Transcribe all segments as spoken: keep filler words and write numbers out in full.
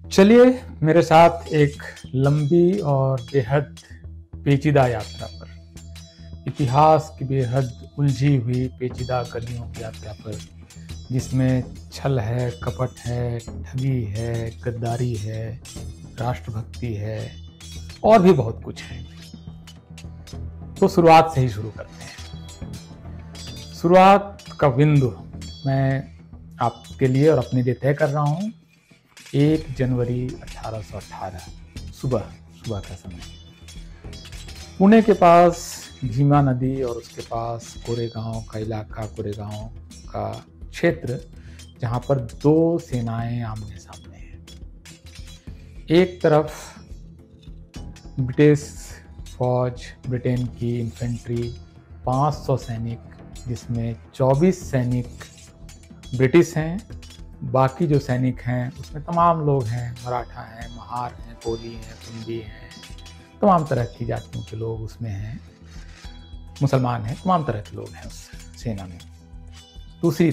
चलिए मेरे साथ एक लंबी और बेहद पेचीदा यात्रा पर, इतिहास की बेहद उलझी हुई पेचीदा गलियों की यात्रा पर, जिसमें छल है, कपट है, ठगी है, गद्दारी है, राष्ट्रभक्ति है और भी बहुत कुछ है। तो शुरुआत से ही शुरू करते हैं। शुरुआत का बिंदु मैं आपके लिए और अपने लिए तय कर रहा हूँ। एक जनवरी अठारह सौ अठारह सुबह सुबह का समय, पुणे के पास भीमा नदी और उसके पास कोरेगांव का इलाका, कोरेगांव का क्षेत्र, जहां पर दो सेनाएं आमने सामने हैं। एक तरफ ब्रिटिश फौज, ब्रिटेन की इन्फेंट्री, पाँच सौ सैनिक, जिसमें चौबीस सैनिक ब्रिटिश हैं। बाकी जो सैनिक हैं उसमें तमाम लोग हैं, मराठा हैं, महार हैं, कोली हैं, कुंभी हैं, तमाम तरह की जातियों के लोग उसमें हैं, मुसलमान हैं, तमाम तरह के लोग हैं उस सेना में। दूसरी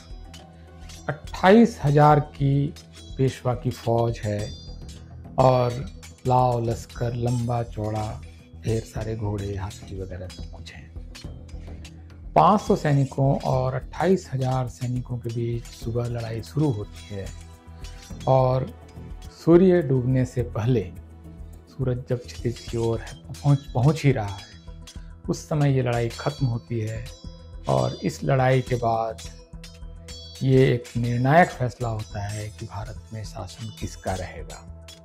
तरफ अट्ठाईस हजार की पेशवा की फौज है और लाव लश्कर, लंबा चौड़ा, ढेर सारे घोड़े, हाथी वगैरह सब कुछ हैं। पाँच सौ सैनिकों और अट्ठाईस हजार सैनिकों के बीच सुबह लड़ाई शुरू होती है और सूर्य डूबने से पहले, सूरज जब क्षितिज की ओर पहुंच पहुंच ही रहा है, उस समय ये लड़ाई खत्म होती है। और इस लड़ाई के बाद ये एक निर्णायक फैसला होता है कि भारत में शासन किसका रहेगा।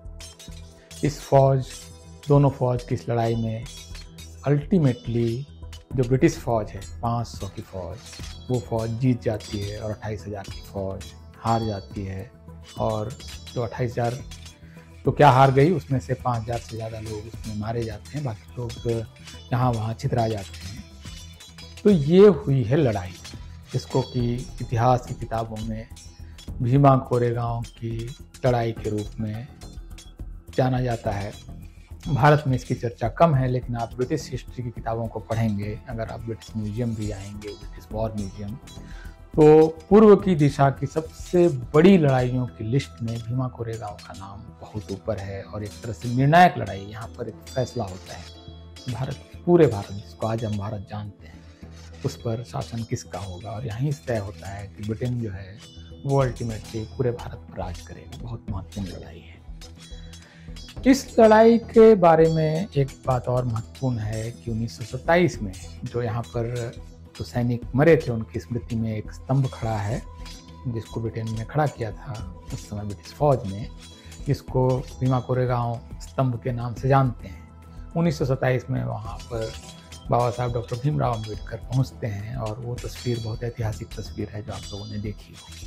इस फौज, दोनों फौज की इस लड़ाई में अल्टीमेटली जो ब्रिटिश फौज है, पाँच सौ की फौज, वो फौज जीत जाती है और अट्ठाईस हजार की फौज हार जाती है। और जो अट्ठाईस हजार तो क्या हार गई, उसमें से पाँच हजार से ज़्यादा लोग उसमें मारे जाते हैं, बाकी लोग यहाँ वहाँ छितरा जाते हैं। तो ये हुई है लड़ाई, जिसको कि इतिहास की किताबों में भीमा कोरेगांव की लड़ाई के रूप में जाना जाता है। भारत में इसकी चर्चा कम है, लेकिन आप ब्रिटिश हिस्ट्री की किताबों को पढ़ेंगे, अगर आप ब्रिटिश म्यूजियम भी आएंगे, ब्रिटिश वॉर म्यूजियम, तो पूर्व की दिशा की सबसे बड़ी लड़ाइयों की लिस्ट में भीमा कोरेगांव का नाम बहुत ऊपर है। और एक तरह से निर्णायक लड़ाई, यहाँ पर एक फैसला होता है भारत, पूरे भारत, जिसको आज हम भारत जानते हैं, उस पर शासन किसका होगा। और यहीं से तय होता है कि ब्रिटेन जो है वो अल्टीमेटली पूरे भारत पर राज करेगा। बहुत महत्वपूर्ण लड़ाई है। इस लड़ाई के बारे में एक बात और महत्वपूर्ण है कि उन्नीस सौ सत्ताईस में जो यहाँ पर जो सैनिक मरे थे, उनकी स्मृति में एक स्तंभ खड़ा है, जिसको ब्रिटेन ने खड़ा किया था उस समय ब्रिटिश फौज ने, जिसको भीमा कोरेगांव स्तंभ के नाम से जानते हैं। उन्नीस सौ सत्ताईस में वहाँ पर बाबा साहब डॉक्टर भीमराव अम्बेडकर पहुँचते हैं और वो तस्वीर बहुत ऐतिहासिक तस्वीर है जो आप लोगों ने देखी होगी।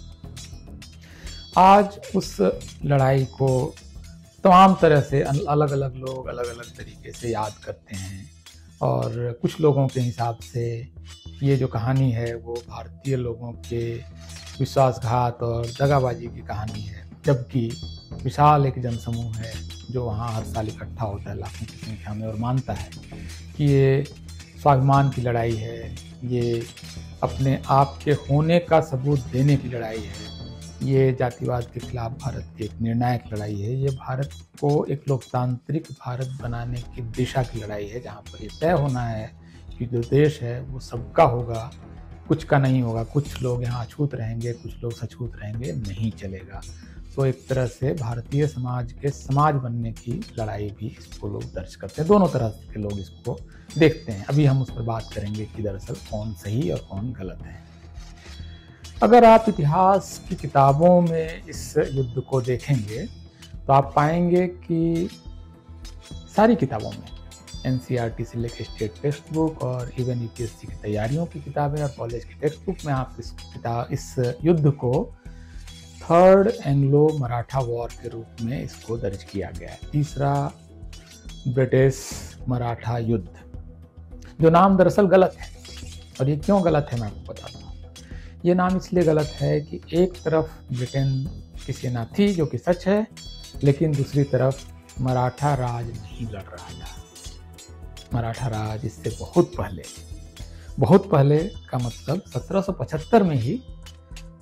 आज उस लड़ाई को तमाम तरह से अलग अलग लोग अलग अलग तरीके से याद करते हैं और कुछ लोगों के हिसाब से ये जो कहानी है वो भारतीय लोगों के विश्वासघात और दगाबाजी की कहानी है, जबकि विशाल एक जनसमूह है जो वहाँ हर साल इकट्ठा होता है लाखों की संख्या में और मानता है कि ये स्वाभिमान की लड़ाई है, ये अपने आप के होने का सबूत देने की लड़ाई है, ये जातिवाद के खिलाफ भारत की एक निर्णायक लड़ाई है, ये भारत को एक लोकतांत्रिक भारत बनाने की दिशा की लड़ाई है, जहाँ पर ये तय होना है कि जो देश है वो सबका होगा, कुछ का नहीं होगा। कुछ लोग यहाँ अछूत रहेंगे, कुछ लोग सछूत रहेंगे, नहीं चलेगा। तो एक तरह से भारतीय समाज के समाज बनने की लड़ाई भी इसको लोग दर्ज करते हैं। दोनों तरह के लोग इसको देखते हैं। अभी हम उस पर बात करेंगे कि दरअसल कौन सही और कौन गलत है। अगर आप इतिहास की किताबों में इस युद्ध को देखेंगे तो आप पाएंगे कि सारी किताबों में, एनसीईआरटी से लेकर स्टेट टेक्स्ट बुक और इवन यूपीएससी की तैयारियों की किताबें और कॉलेज की टेक्स्ट बुक में आप इस किताब इस युद्ध को थर्ड एंग्लो मराठा वॉर के रूप में इसको दर्ज किया गया है। तीसरा ब्रिटिश मराठा युद्ध, जो नाम दरअसल गलत है। और ये क्यों गलत है मैं आपको बताता हूँ। ये नाम इसलिए गलत है कि एक तरफ ब्रिटेन की सेना थी, जो कि सच है, लेकिन दूसरी तरफ मराठा राज नहीं लड़ रहा था। मराठा राज इससे बहुत पहले, बहुत पहले का मतलब सत्रह सौ पचहत्तर में ही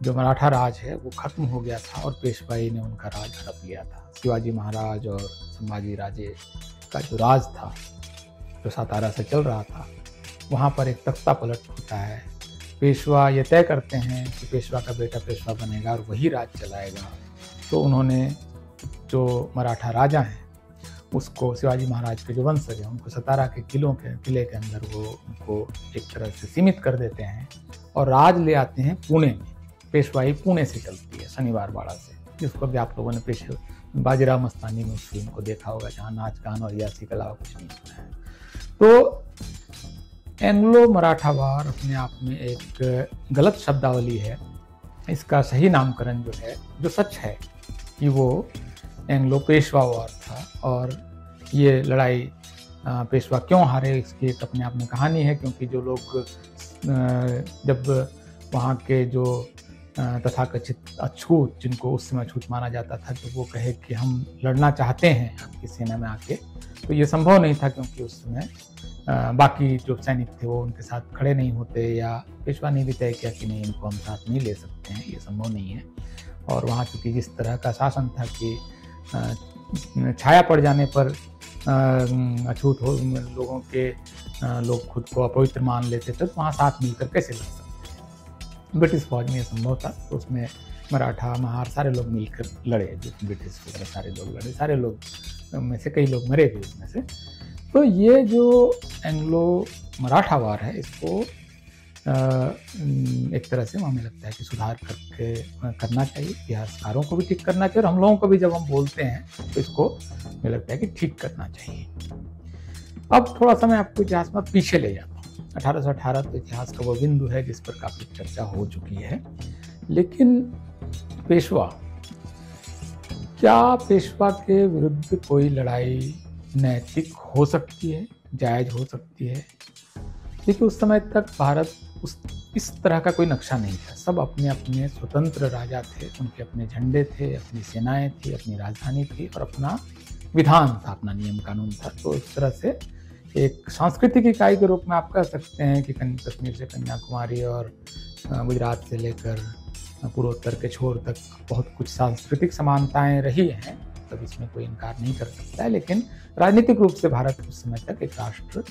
जो मराठा राज है वो खत्म हो गया था और पेशवाई ने उनका राज हड़प लिया था। शिवाजी महाराज और संभाजी राजे का जो राज था, जो सातारा से चल रहा था, वहाँ पर एक तख्ता पलट होता है। पेशवा ये तय करते हैं कि पेशवा का बेटा पेशवा बनेगा और वही राज चलाएगा। तो उन्होंने जो मराठा राजा हैं उसको, शिवाजी महाराज के जो वंशज हैं, उनको सतारा के किलों के किले के अंदर वो उनको एक तरह से सीमित कर देते हैं और राज ले आते हैं पुणे में। पेशवाई पुणे से चलती है, शनिवार बाड़ा से, जिसको भी आप लोगों ने पेशे बाजीराव मस्तानी में उस फिल्म को देखा होगा, जहाँ नाच गान और यासी के अलावा कुछ नहीं सुना है। तो एंग्लो मराठा वार अपने आप में एक गलत शब्दावली है। इसका सही नामकरण जो है, जो सच है कि वो एंग्लो पेशवा वार था। और ये लड़ाई पेशवा क्यों हारे, इसकी एक अपने आप में कहानी है। क्योंकि जो लोग जब वहाँ के जो तथाकथित अछूत, जिनको उस समय अछूत माना जाता था, जब वो कहे कि हम लड़ना चाहते हैं आपकी सेना में आके, तो ये संभव नहीं था। क्योंकि उस समय बाकी जो सैनिक थे वो उनके साथ खड़े नहीं होते, या पेशवा ने भी तय किया कि नहीं, इनको हम साथ नहीं ले सकते हैं, ये संभव नहीं है। और वहाँ चूँकि जिस तरह का शासन था कि छाया पड़ जाने पर अछूत हो लोगों के लोग खुद को अपवित्र मान लेते थे, तो वहाँ साथ मिलकर कैसे लड़ सकते हैं। ब्रिटिश फौज में ये संभव था, तो उसमें मराठा, महार सारे लोग मिलकर लड़े। जो ब्रिटिश वगैरह सारे लोग लड़े, सारे लोग में से कई लोग मरे भी उसमें से। तो ये जो एंग्लो मराठा वार है, इसको एक तरह से हमें लगता है कि सुधार करके करना चाहिए, इतिहासकारों को भी ठीक करना चाहिए, और हम लोगों को भी जब हम बोलते हैं तो इसको मुझे लगता है कि ठीक करना चाहिए। अब थोड़ा सा मैं आपको इतिहास में पीछे ले जाता हूँ। अठारह सौ अठारह तो इतिहास का वो बिंदु है जिस पर काफ़ी चर्चा हो चुकी है। लेकिन पेशवा, क्या पेशवा के विरुद्ध कोई लड़ाई नैतिक हो सकती है, जायज हो सकती है? देखिए, उस समय तक भारत उस इस तरह का कोई नक्शा नहीं था। सब अपने अपने स्वतंत्र राजा थे, उनके अपने झंडे थे, अपनी सेनाएं थी, अपनी राजधानी थी और अपना विधान था, अपना नियम कानून था। तो इस तरह से एक सांस्कृतिक इकाई के रूप में आप कह सकते हैं कि कश्मीर से कन्याकुमारी और गुजरात से लेकर पूर्वोत्तर के छोर तक बहुत कुछ सांस्कृतिक समानताएं रही हैं, तब इसमें कोई इनकार नहीं कर सकता है। लेकिन राजनीतिक रूप से भारत उस समय तक एक राष्ट्र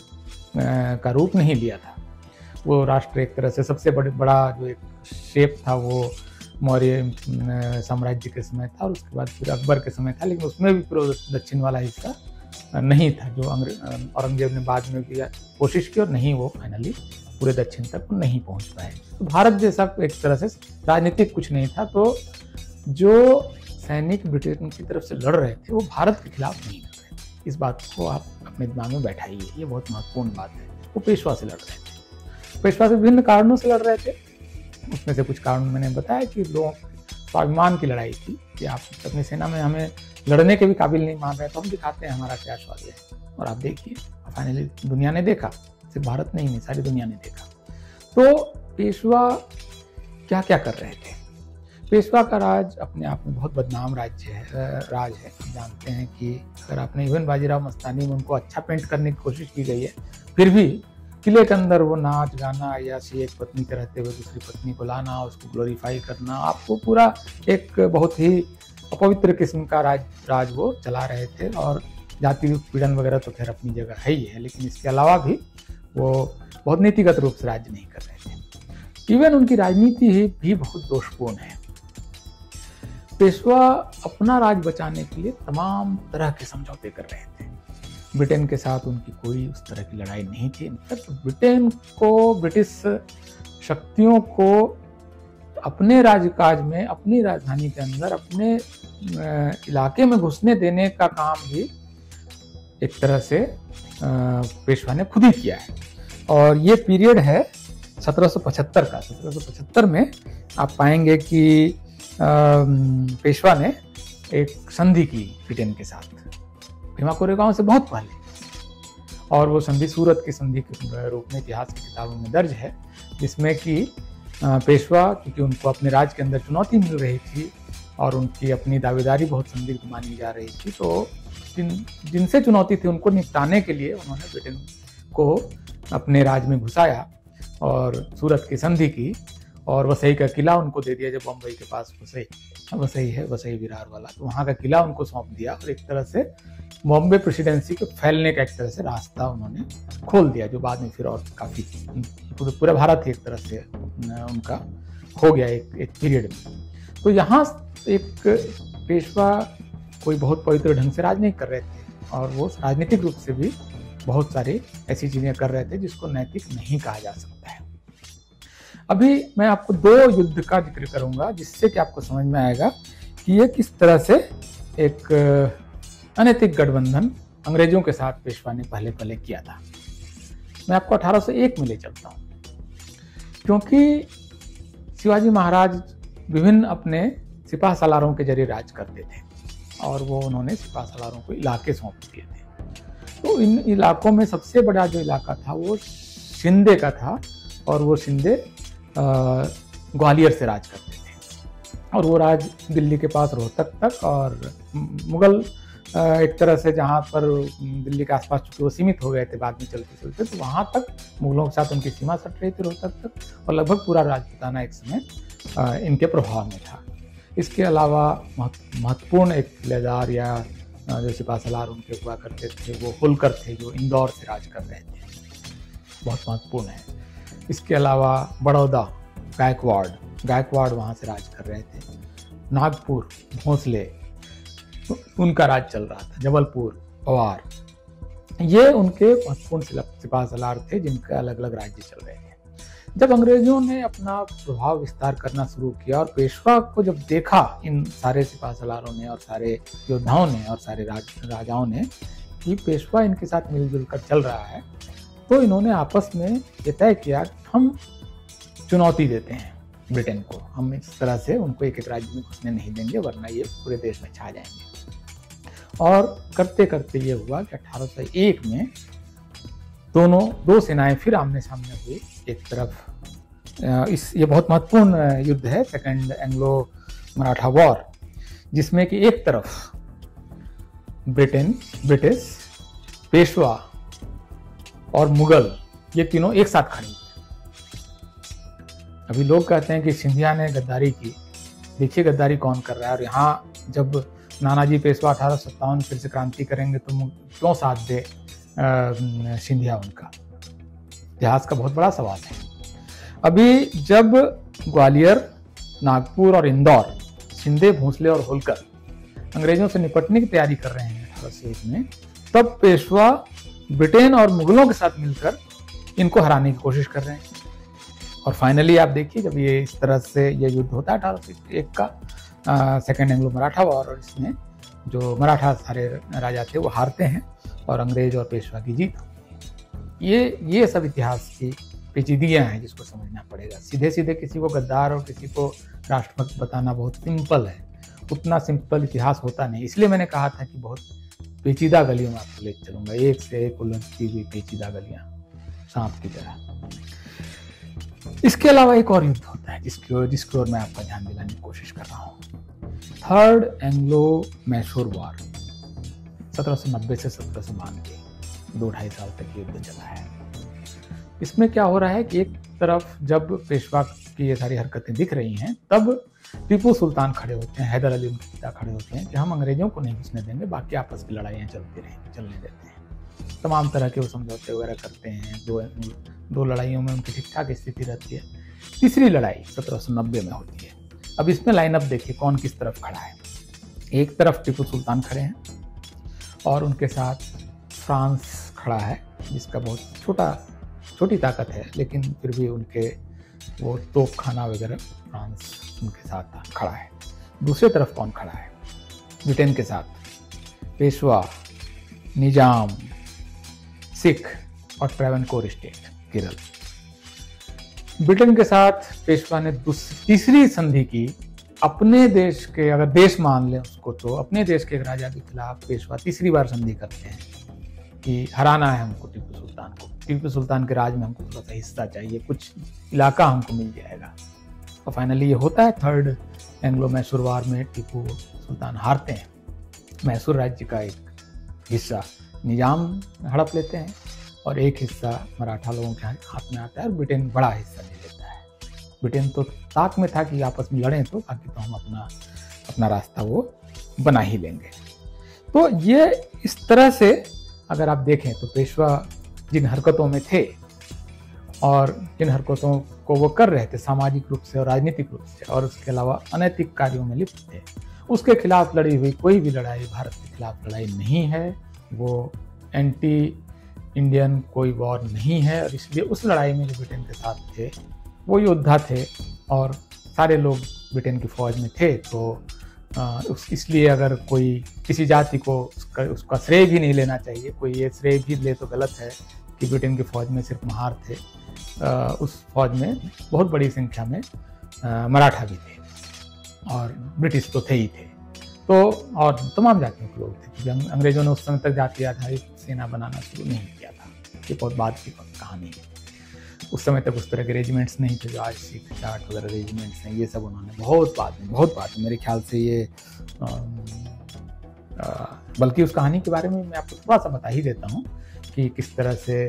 का रूप नहीं लिया था। वो राष्ट्र एक तरह से सबसे बड़े बड़ा जो एक शेप था वो मौर्य साम्राज्य के समय था, और उसके बाद फिर अकबर के समय था। लेकिन उसमें भी पूर्व दक्षिण वाला हिस्सा नहीं था, जो औरंगजेब ने बाद में भी कोशिश की और नहीं, वो फाइनली पूरे दक्षिण तक नहीं पहुंच पाए। तो भारत जैसा एक तरह से राजनीतिक कुछ नहीं था। तो जो सैनिक ब्रिटेन की तरफ से लड़ रहे थे वो भारत के खिलाफ नहीं लड़ रहे थे। इस बात को आप अपने दिमाग में बैठाइए, ये बहुत महत्वपूर्ण बात है। वो पेशवा से लड़ रहे थे। पेशवा से विभिन्न कारणों से लड़ रहे थे। उसमें से कुछ कारण मैंने बताया कि लोगों स्वाभिमान की लड़ाई थी कि आप अपनी सेना में हमें लड़ने के भी काबिल नहीं मान रहे, तो हम दिखाते हैं हमारा क्या शौर्य है। और आप देखिए, फाइनली दुनिया ने देखा, सिर्फ भारत नहीं नहीं सारी दुनिया ने देखा। तो पेशवा क्या क्या कर रहे थे? पेशवा का राज अपने आप में बहुत बदनाम राज्य है राज है। हम जानते हैं कि अगर आपने इवन बाजीराव मस्तानी में उनको अच्छा पेंट करने की कोशिश की गई है, फिर भी किले के अंदर वो नाच गाना या सी एक पत्नी के रहते हुए दूसरी पत्नी को लाना, उसको ग्लोरीफाई करना, आपको पूरा एक बहुत ही अपवित्र किस्म का राज राज वो चला रहे थे। और जाति पीड़न वगैरह तो खैर अपनी जगह है ही है, लेकिन इसके अलावा भी वो बहुत नीतिगत रूप से राज्य नहीं कर रहे थे। इवन उनकी राजनीति ही भी बहुत दोषपूर्ण है। पेशवा अपना राज बचाने के लिए तमाम तरह के समझौते कर रहे थे। ब्रिटेन के साथ उनकी कोई उस तरह की लड़ाई नहीं थी। इनफैक्ट ब्रिटेन को, ब्रिटिश शक्तियों को अपने राज्यकाज में, अपनी राजधानी के अंदर, अपने इलाके में घुसने देने का काम भी एक तरह से पेशवा ने खुद ही किया है। और ये पीरियड है सत्रह सौ पचहत्तर का। सत्रह सौ पचहत्तर में आप पाएंगे कि पेशवा ने एक संधि की ब्रिटेन के साथ, भीमा कोरेगांव से बहुत पहले, और वो संधि सूरत की संधि के रूप में इतिहास की किताबों में दर्ज है, जिसमें कि पेशवा, क्योंकि उनको अपने राज्य के अंदर चुनौती मिल रही थी और उनकी अपनी दावेदारी बहुत संदिग्ध मानी जा रही थी, तो जिन जिनसे चुनौती थी उनको निपटाने के लिए उन्होंने ब्रिटेन को अपने राज्य में घुसाया और सूरत की संधि की। और वसई का किला उनको दे दिया, जब बम्बई के पास वसई वसई है, वसई विरार वाला, तो वहाँ का किला उनको सौंप दिया और एक तरह से बॉम्बे प्रेसिडेंसी के फैलने का एक तरह से रास्ता उन्होंने खोल दिया, जो बाद में फिर और काफ़ी पूरे भारत ही एक तरह से उनका हो गया एक एक पीरियड में। तो यहाँ एक पेशवा कोई बहुत पवित्र ढंग से राज नहीं कर रहे थे और वो राजनीतिक रूप से भी बहुत सारी ऐसी चीज़ें कर रहे थे जिसको नैतिक नहीं कहा जा सकता है। अभी मैं आपको दो युद्ध का जिक्र करूंगा जिससे कि आपको समझ में आएगा कि ये किस तरह से एक अनैतिक गठबंधन अंग्रेजों के साथ पेशवा ने पहले पहले किया था। मैं आपको अठारह सौ एक में ले चलता हूँ, क्योंकि शिवाजी महाराज विभिन्न अपने सिपाह सालारों के जरिए राज करते थे और वो उन्होंने सिपाह सालारों को इलाके सौंप दिए थे। तो इन इलाकों में सबसे बड़ा जो इलाका था वो शिंदे का था और वो शिंदे ग्वालियर से राज करते थे और वो राज दिल्ली के पास रोहतक तक और मुगल एक तरह से जहाँ पर दिल्ली के आसपास चूँकि वो सीमित हो गए थे बाद में चलते चलते, तो वहाँ तक मुगलों के साथ उनकी सीमा सट रही थी रोहतक तक और लगभग पूरा राजपूताना एक समय इनके प्रभाव में था। इसके अलावा महत्वपूर्ण एक किलेदार या जो सिपाह सलार उनके हुआ करते थे वो होलकर थे, जो इंदौर से राज कर रहे थे, बहुत महत्वपूर्ण है। इसके अलावा बड़ौदा गायकवाड़ गायकवाड़ वहाँ से राज कर रहे थे। नागपुर भोंसले उनका राज चल रहा था। जबलपुर पवार, ये उनके महत्वपूर्ण सिपाह सलार थे जिनके अलग अलग राज्य चल रहे थे। जब अंग्रेजों ने अपना प्रभाव विस्तार करना शुरू किया और पेशवा को जब देखा इन सारे सिपाह सलारों ने और सारे योद्धाओं ने और सारे राज, राजाओं ने कि पेशवा इनके साथ मिलजुल कर चल रहा है, तो इन्होंने आपस में ये तय किया हम चुनौती देते हैं ब्रिटेन को, हम इस तरह से उनको एक एक राज्य में घुसने नहीं देंगे वरना ये पूरे देश में छा जाएंगे। और करते करते ये हुआ कि अठारह सौ एक में दोनों दो सेनाएं फिर आमने सामने हुई। एक तरफ इस ये बहुत महत्वपूर्ण युद्ध है सेकंड एंग्लो मराठा वॉर, जिसमें कि एक तरफ ब्रिटेन ब्रिटिश पेशवा और मुगल ये तीनों एक साथ खड़े हुए। अभी लोग कहते हैं कि सिंधिया ने गद्दारी की, देखिए गद्दारी कौन कर रहा है। और यहाँ जब नानाजी पेशवा अठारह सौ सत्तावन फिर से क्रांति करेंगे तो क्यों साथ दे सिंधिया उनका, इतिहास का बहुत बड़ा सवाल है। अभी जब ग्वालियर, नागपुर और इंदौर, शिंदे, भोंसले और होलकर अंग्रेजों से निपटने की तैयारी कर रहे हैं अठारह सौ एक में, तब पेशवा ब्रिटेन और मुगलों के साथ मिलकर इनको हराने की कोशिश कर रहे हैं। और फाइनली आप देखिए जब ये इस तरह से ये युद्ध होता है अठारह सौ एक का सेकेंड एंग्लो मराठा वॉर, और इसमें जो मराठा सारे राजा थे वो हारते हैं और अंग्रेज और पेशवा की जीत। ये ये सब इतिहास की पेचीदगियाँ हैं जिसको समझना पड़ेगा। सीधे सीधे किसी को गद्दार और किसी को राष्ट्रभक्त बताना बहुत सिंपल है, उतना सिंपल इतिहास होता नहीं। इसलिए मैंने कहा था कि बहुत पेचीदा गलियों में आपको ले चलूंगा, एक से एक उलझती हुई पेचीदा गलियाँ सांप की तरह। इसके अलावा एक और युद्ध होता है जिसकी ओर जिसकी ओर मैं आपका ध्यान दिलाने की कोशिश कर रहा हूँ, थर्ड एंग्लो मैसूर वॉर, सत्रह सौ नब्बे से सत्रह सौ बानवे, दो ढाई साल तक युद्ध चला है। इसमें क्या हो रहा है कि एक तरफ जब पेशवा की ये सारी हरकतें दिख रही हैं, तब टीपू सुल्तान खड़े होते हैं, हैदर अली उनके पिता खड़े होते हैं कि हम अंग्रेजों को नहीं घुसने देंगे, बाकी आपस की लड़ाइयाँ चलती रहेंगी, चलने देते हैं। तमाम तरह के वो समझौते वगैरह करते हैं। दो दो लड़ाइयों में उनकी ठीक ठाक स्थिति रहती है। तीसरी लड़ाई सत्रह सौ नब्बे में होती है। अब इसमें लाइनअप देखिए कौन किस तरफ खड़ा है। एक तरफ टीपू सुल्तान खड़े हैं और उनके साथ फ्रांस खड़ा है, जिसका बहुत छोटा छोटी ताकत है, लेकिन फिर भी उनके वो तोप खाना वगैरह फ्रांस उनके साथ खड़ा है। दूसरे तरफ कौन खड़ा है? ब्रिटेन के साथ पेशवा, निजाम, सिख और ट्रेवनकोर स्टेट केरल। ब्रिटेन के साथ पेशवा ने तीसरी संधि की। अपने देश के, अगर देश मान लें उसको, तो अपने देश के एक राजा के खिलाफ पेशवा तीसरी बार संधि करते हैं कि हराना है हमको टीपू सुल्तान को, टीपू सुल्तान के राज में हमको थोड़ा सा हिस्सा चाहिए, कुछ इलाका हमको मिल जाएगा। और फाइनली ये होता है। थर्ड एंग्लो मैसूर वार में टीपू सुल्तान हारते हैं। मैसूर राज्य का एक हिस्सा निजाम हड़प लेते हैं और एक हिस्सा मराठा लोगों के हाथ में आता है और ब्रिटेन बड़ा हिस्सा ले लेता है। ब्रिटेन तो ताक में था कि आपस में लड़ें, तो बाकी तो हम अपना अपना रास्ता वो बना ही लेंगे। तो ये इस तरह से अगर आप देखें तो पेशवा जिन हरकतों में थे और जिन हरकतों को वो कर रहे थे सामाजिक रूप से और राजनीतिक रूप से, और उसके अलावा अनैतिक कार्यों में लिप्त थे, उसके खिलाफ लड़ी हुई कोई भी लड़ाई भारत के खिलाफ लड़ाई नहीं है। वो एंटी इंडियन कोई वॉर नहीं है, और इसलिए उस लड़ाई में जो ब्रिटेन के साथ थे वो योद्धा थे और सारे लोग ब्रिटेन की फौज में थे। तो आ, इसलिए अगर कोई किसी जाति को उसका उसका श्रेय भी नहीं लेना चाहिए, कोई ये श्रेय भी ले तो गलत है कि ब्रिटेन की फौज में सिर्फ महार थे। आ, उस फौज में बहुत बड़ी संख्या में आ, मराठा भी थे और ब्रिटिश तो थे ही थे, तो और तमाम जातियों के लोग थे, क्योंकि अंग्रेजों ने उस समय तक जाति आधारित सेना बनाना शुरू नहीं किया था। ये बहुत बाद की कहानी है। उस समय तक उस तरह के रेजिमेंट्स नहीं थे जो आज सिख जाट वगैरह रेजिमेंट्स हैं, ये सब उन्होंने बहुत बाद में बहुत बाद में मेरे ख्याल से ये आ, आ, बल्कि उस कहानी के बारे में मैं आपको थोड़ा सा बता ही देता हूँ कि किस तरह से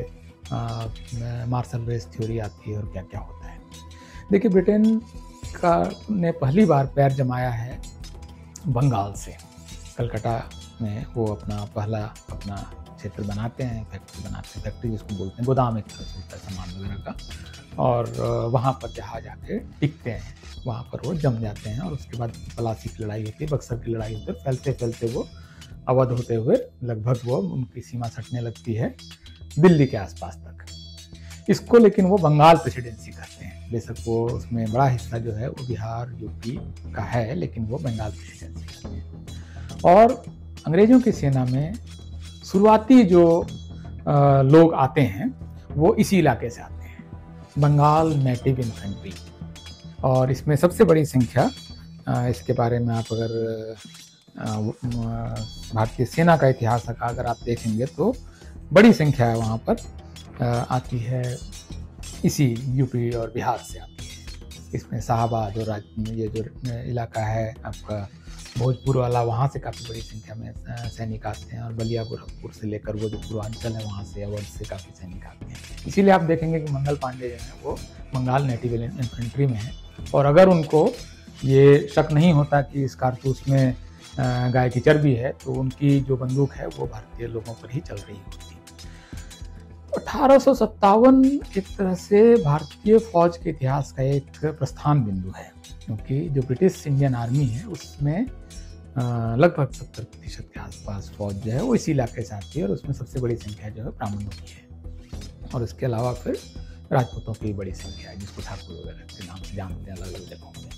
मार्शल रेस थ्योरी आती है और क्या क्या होता है। देखिए, ब्रिटेन का ने पहली बार पैर जमाया है बंगाल से। कलकत्ता में वो अपना पहला अपना क्षेत्र बनाते हैं, फैक्ट्री बनाते हैं, फैक्ट्री जिसको बोलते हैं, गोदाम एक तरह से होता है सामान वगैरह का, और वहाँ पर जहाज आके टिकते हैं, वहाँ पर वो जम जाते हैं। और उसके बाद पलासी की लड़ाई होती है, बक्सर की लड़ाई होती है, फैलते फैलते वो अवध होते हुए लगभग वो उनकी सीमा सटने लगती है दिल्ली के आसपास तक। इसको लेकिन वो बंगाल प्रेसिडेंसी करते हैं। बेशक वो उसमें बड़ा हिस्सा जो है वो बिहार यूपी का है, लेकिन वो बंगाल प्रेसिडेंसी करते हैं। और अंग्रेजों की सेना में शुरुआती जो आ, लोग आते हैं वो इसी इलाके से आते हैं, बंगाल नेटिव इन्फेंट्री। और इसमें सबसे बड़ी संख्या, आ, इसके बारे में आप अगर भारतीय सेना का इतिहास का अगर आप देखेंगे तो बड़ी संख्या है वहाँ पर आ, आती है, इसी यूपी और बिहार से आती है। इसमें साहबा जो राज ये जो इलाका है आपका भोजपुर वाला, वहाँ से काफ़ी बड़ी संख्या में सैनिक आते हैं, और बलिया गोरखपुर से लेकर वो जो पूर्वांचल है वहाँ से अवध से काफ़ी सैनिक आते हैं। इसीलिए आप देखेंगे कि मंगल पांडे जो है वो बंगाल नेटिव इन्फेंट्री में है। और अगर उनको ये शक नहीं होता कि इस कारतूस में गाय की चर्बी है, तो उनकी जो बंदूक है वो भारतीय लोगों पर ही चल रही होती। अठारह सौ सत्तावन एक तरह से भारतीय फौज के इतिहास का एक प्रस्थान बिंदु है, क्योंकि जो ब्रिटिश इंडियन आर्मी है उसमें लगभग सत्तर प्रतिशत के आसपास फौज जो है वो इसी इलाके से आती है, और उसमें सबसे बड़ी संख्या जो है ब्राह्मणों की है, और इसके अलावा फिर राजपूतों की बड़ी संख्या है, जिसको ठाकुर वगैरह के नाम से जानते हैं अलग अलग जगहों में।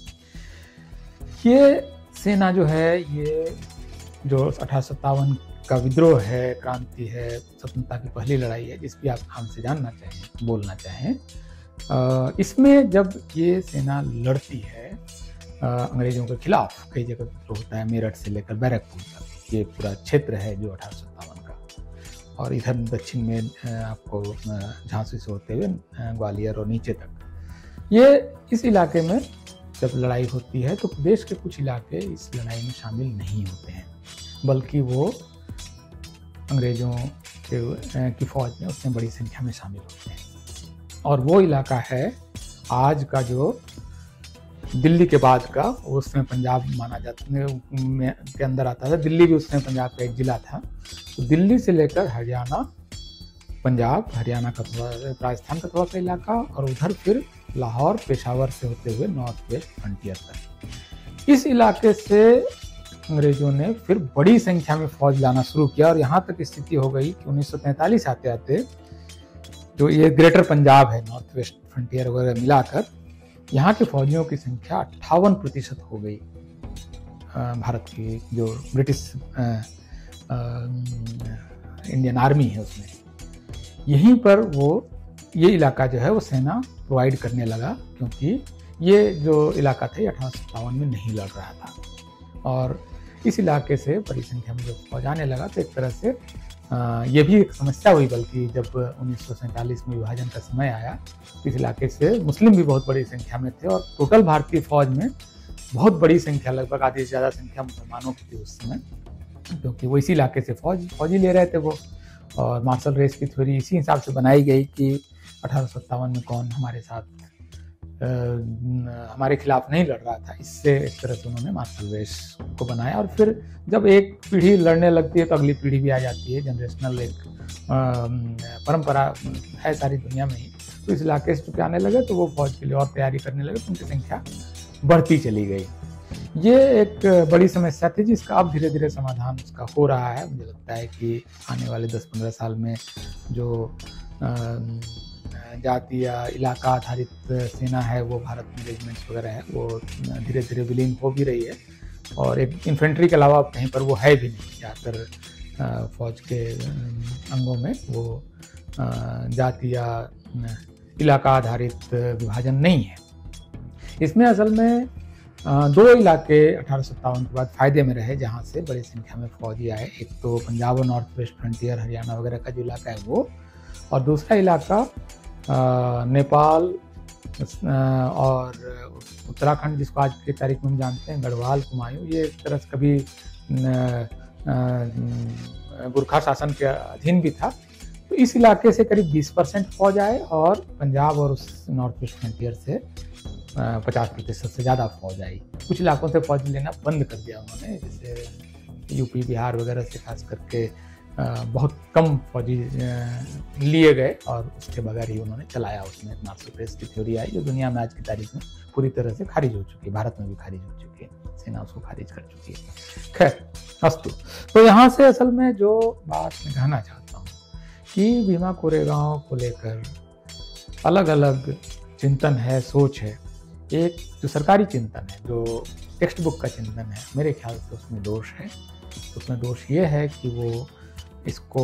ये सेना जो है, ये जो अठारह सौ सत्तावन का विद्रोह है, क्रांति है, स्वतंत्रता की पहली लड़ाई है, जिस भी आप हमसे जानना चाहें, बोलना चाहें, इसमें जब ये सेना लड़ती है अंग्रेजों के खिलाफ, कई जगह विद्रोह होता है, मेरठ से लेकर बैरकपुर तक ये पूरा क्षेत्र है जो अठारह सौ सत्तावन का, और इधर दक्षिण में आपको झांसी से होते हुए ग्वालियर और नीचे तक। ये इस इलाके में जब लड़ाई होती है तो प्रदेश के कुछ इलाके इस लड़ाई में शामिल नहीं होते हैं, बल्कि वो अंग्रेजों के की फौज में उसमें बड़ी संख्या में शामिल होते हैं। और वो इलाका है आज का जो दिल्ली के बाद का, उसमें पंजाब माना जाता में के अंदर आता था। दिल्ली भी उसमें पंजाब का एक जिला था। तो दिल्ली से लेकर हरियाणा, पंजाब, हरियाणा का थोड़ा, राजस्थान का थोड़ा सा इलाका, और उधर फिर लाहौर, पेशावर से होते हुए नॉर्थ वेस्ट फ्रंटियर तक। इस इलाके से अंग्रेजों ने फिर बड़ी संख्या में फौज लाना शुरू किया, और यहाँ तक स्थिति हो गई कि उन्नीस सौ तैंतालीस आते आते जो ये ग्रेटर पंजाब है, नॉर्थ वेस्ट फ्रंटियर वगैरह मिलाकर, यहाँ के फौजियों की संख्या अट्ठावन प्रतिशत हो गई। भारत की जो ब्रिटिश इंडियन आर्मी है उसमें, यहीं पर वो ये इलाका जो है वो सेना प्रोवाइड करने लगा, क्योंकि ये जो इलाका था ये अठारह सौ सत्तावन में नहीं लड़ रहा था। और इस इलाके से बड़ी संख्या में जब फौज आने लगा तो एक तरह से आ, ये भी एक समस्या हुई, बल्कि जब उन्नीस सौ सैंतालीस में विभाजन का समय आया, इस इलाके से मुस्लिम भी बहुत बड़ी संख्या में थे, और टोटल भारतीय फौज में बहुत बड़ी संख्या, लगभग आधी से ज़्यादा संख्या मुसलमानों की थी उस समय, क्योंकि वो इसी इलाके से फौज फौजी ले रहे थे वो। और मार्शल रेस की थ्योरी इसी हिसाब से बनाई गई कि अठारह सौ सत्तावन में कौन हमारे साथ हमारे खिलाफ नहीं लड़ रहा था। इससे एक तरह से उन्होंने मार्शल वेस को बनाया। और फिर जब एक पीढ़ी लड़ने लगती है तो अगली पीढ़ी भी आ जाती है। जनरेशनल एक परंपरा है सारी दुनिया में ही। तो इस इलाके से चुके आने लगे तो वो फौज के लिए और तैयारी करने लगे, तो उनकी संख्या बढ़ती चली गई। ये एक बड़ी समस्या थी जिसका अब धीरे धीरे समाधान उसका हो रहा है। मुझे लगता है कि आने वाले दस पंद्रह साल में जो जाति या इलाका आधारित सेना है वो भारत में रेजिमेंट्स वगैरह है वो धीरे धीरे विलीन हो भी रही है। और एक इन्फेंट्री के अलावा कहीं पर वो है भी नहीं। ज़्यादातर फौज के अंगों में वो जाति या इलाका आधारित विभाजन नहीं है। इसमें असल में दो इलाके अठारह सौ सत्तावन के बाद फायदे में रहे जहाँ से बड़ी संख्या में फौजी आए। एक तो पंजाब और नॉर्थ वेस्ट फ्रंटियर हरियाणा वगैरह का जो इलाका है वो, और दूसरा इलाका आ, नेपाल और उत्तराखंड जिसको आज की तारीख में हम जानते हैं गढ़वाल, कुमायूं, ये एक तरह से कभी गुरखा शासन के अधीन भी था। तो इस इलाके से करीब बीस परसेंट फौज आए और पंजाब और उस नॉर्थ वेस्ट फ्रंटियर से पचास प्रतिशत से ज़्यादा फौज आई। कुछ इलाकों से फौज लेना बंद कर दिया उन्होंने, जैसे यूपी बिहार वगैरह से खास करके बहुत कम फौजी लिए गए और उसके बगैर ही उन्होंने चलाया। उसमें मार्शल वेस की थ्योरी आई जो दुनिया में आज की तारीख में पूरी तरह से खारिज हो चुकी है, भारत में भी खारिज हो चुकी है, सेना उसको खारिज कर चुकी है। खैर अस्तु, तो यहाँ से असल में जो बात मैं कहना चाहता हूँ कि भीमा कोरेगांव को लेकर अलग अलग चिंतन है, सोच है। एक जो सरकारी चिंतन है, जो टेक्स्ट बुक का चिंतन है, मेरे ख्याल से उसमें दोष है। उसमें दोष ये है कि वो इसको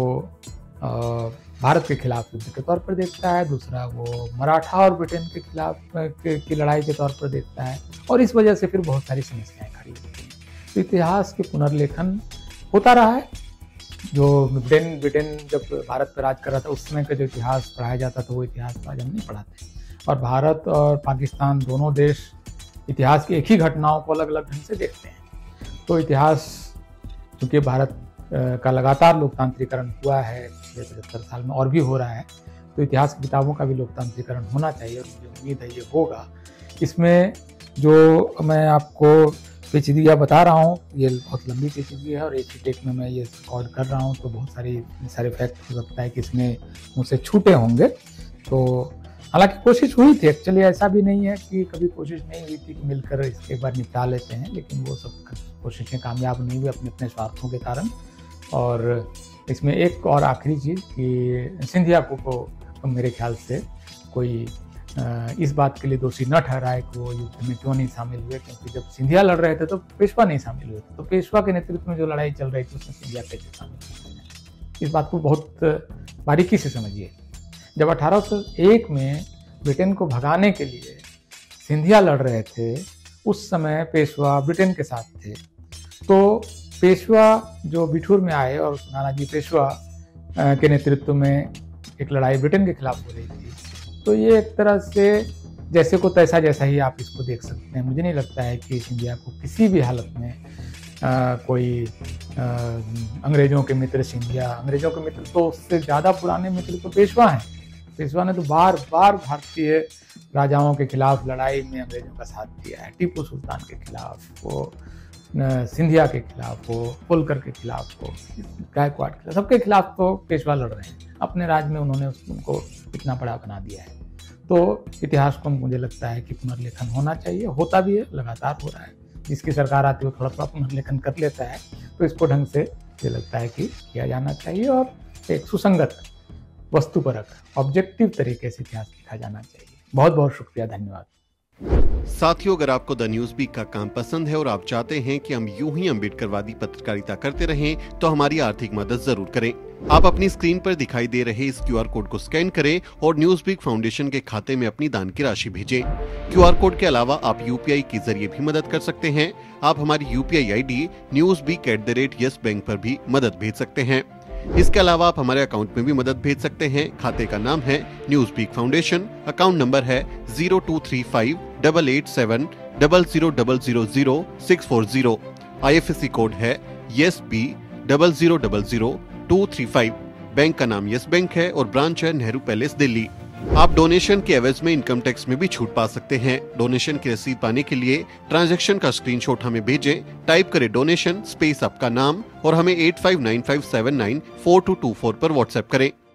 भारत के खिलाफ युद्ध के तौर पर देखता है। दूसरा, वो मराठा और ब्रिटेन के खिलाफ की लड़ाई के तौर पर देखता है, और इस वजह से फिर बहुत सारी समस्याएं खड़ी होती हैं। तो इतिहास के पुनर्लेखन होता रहा है। जो ब्रिटेन ब्रिटेन जब भारत पर राज कर रहा था उस समय का जो इतिहास पढ़ाया जाता था वो इतिहास तो आज हम नहीं पढ़ाते। और भारत और पाकिस्तान दोनों देश इतिहास की एक ही घटनाओं को अलग अलग ढंग से देखते हैं। तो इतिहास, चूँकि भारत का लगातार लोकतांत्रिकरण हुआ है पिछले पचहत्तर साल में और भी हो रहा है, तो इतिहास की किताबों का भी लोकतांत्रिकरण होना चाहिए और मुझे उम्मीद है ये होगा। इसमें जो मैं आपको पेचीदगियाँ बता रहा हूँ ये बहुत लंबी पेचीदगी है और एक ही टेक में मैं ये रिकॉर्ड कर रहा हूँ, तो बहुत सारी सारे फैक्ट हो सकता है कि इसमें मुझसे छूटे होंगे। तो हालांकि कोशिश हुई थी, एक्चुअली ऐसा भी नहीं है कि कभी कोशिश नहीं हुई थी कि मिलकर इसके एक बार निपटा लेते हैं, लेकिन वो सब कोशिशें कामयाब नहीं हुई अपने अपने स्वार्थों के कारण। और इसमें एक और आखिरी चीज़ कि सिंधिया को, को मेरे ख्याल से कोई इस बात के लिए दोषी न ठहराए कि वो युद्ध में क्यों नहीं शामिल हुए, क्योंकि जब सिंधिया लड़ रहे थे तो पेशवा नहीं शामिल हुए थे। तो पेशवा के नेतृत्व में जो लड़ाई चल रही थी उसमें सिंधिया कैसे शामिल हुए? इस बात को बहुत बारीकी से समझिए। जब अठारह सौ एक में ब्रिटेन को भगाने के लिए सिंधिया लड़ रहे थे, उस समय पेशवा ब्रिटेन के साथ थे। तो पेशवा जो बिठूर में आए और नानाजी पेशवा के नेतृत्व में एक लड़ाई ब्रिटेन के खिलाफ हो रही थी। तो ये एक तरह से जैसे को तैसा जैसा ही आप इसको देख सकते हैं। मुझे नहीं लगता है कि सिंधिया को किसी भी हालत में आ, कोई आ, अंग्रेजों के मित्र सिंधिया, अंग्रेजों के मित्र तो उससे ज़्यादा पुराने मित्र तो पेशवा हैं। पेशवा ने तो बार बार भारतीय राजाओं के खिलाफ लड़ाई में अंग्रेजों का साथ दिया है। टीपू सुल्तान के खिलाफ हो, सिंधिया के खिलाफ हो, होलकर के खिलाफ हो, गायकवाड़ के खिलाफ, सबके खिलाफ तो पेशवा लड़ रहे हैं। अपने राज में उन्होंने उनको इतना बड़ा बना दिया है। तो इतिहास को मुझे लगता है कि पुनर्लेखन होना चाहिए, होता भी है, लगातार हो रहा है। जिसकी सरकार आती है वो थोड़ा थोड़ा पुनर्लेखन कर लेता है, तो इसको ढंग से मुझे लगता है कि किया जाना चाहिए और एक सुसंगत, वस्तुपरक, ऑब्जेक्टिव तरीके से इतिहास लिखा जाना चाहिए। बहुत बहुत शुक्रिया, धन्यवाद। साथियों, अगर आपको द न्यूज वीक का काम पसंद है और आप चाहते हैं कि हम यूं ही अम्बेडकरवादी पत्रकारिता करते रहें, तो हमारी आर्थिक मदद जरूर करें। आप अपनी स्क्रीन पर दिखाई दे रहे इस क्यूआर कोड को स्कैन करें और न्यूज वीक फाउंडेशन के खाते में अपनी दान की राशि भेजें। क्यूआर कोड के अलावा आप यूपीआई के जरिए भी मदद कर सकते हैं। आप हमारी UPI ID News Week at the rate Yes Bank पर भी मदद भेज सकते हैं। इसके अलावा आप हमारे अकाउंट में भी मदद भेज सकते हैं। खाते का नाम है News Week Foundation, account number है zero two three five double eight seven double zero double zero zero six four zero. IFSC code है Yes B double zero double zero two three five. Bank का नाम yes bank है और branch है Nehru palace, Delhi. आप donation के एवज में इनकम टैक्स में भी छूट पा सकते हैं। डोनेशन की रसीद पाने के लिए ट्रांजैक्शन का स्क्रीनशॉट हमें भेजें। टाइप करें डोनेशन स्पेस आपका नाम और हमें eight five nine five seven nine four two two four पर व्हाट्सएप करें।